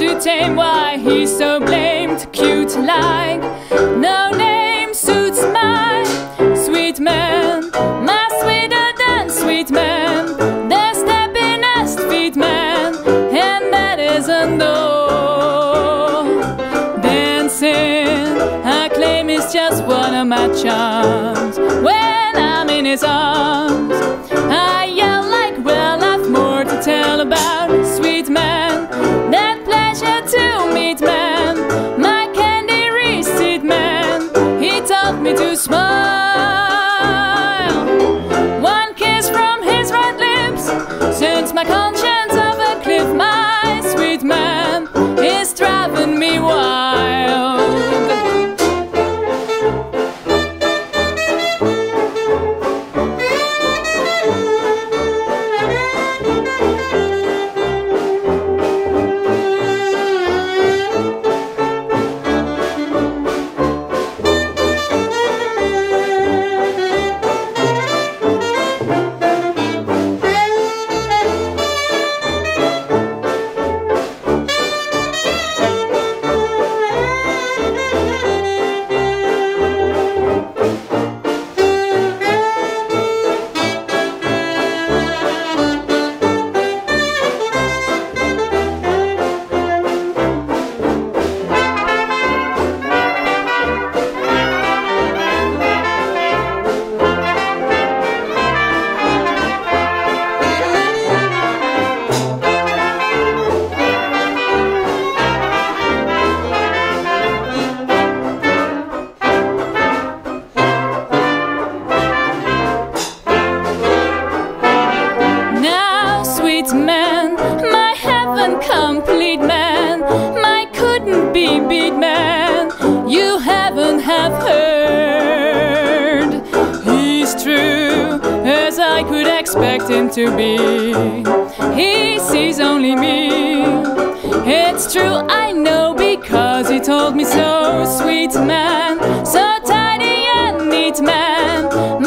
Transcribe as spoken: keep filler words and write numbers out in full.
to tame. Why he's so blamed cute like no name suits my sweet man, my sweeter than sweet man, the steppinest feet man, and that isn't all. Dancing, I claim, is just one of my charms. When I'm in his arms, I yell like, well, I've more to tell about sweet man, that pleasure to meet man, my candy receipt man. He taught me to smile, one kiss from his red lips sends my conscience off a cliff. My sweet man is driving me wild. Man, my heaven complete man, my couldn't be beat man, you haven't have heard. He's true as I could expect him to be. He sees only me. It's true, I know, because he told me so. Sweet man, so tidy and neat man,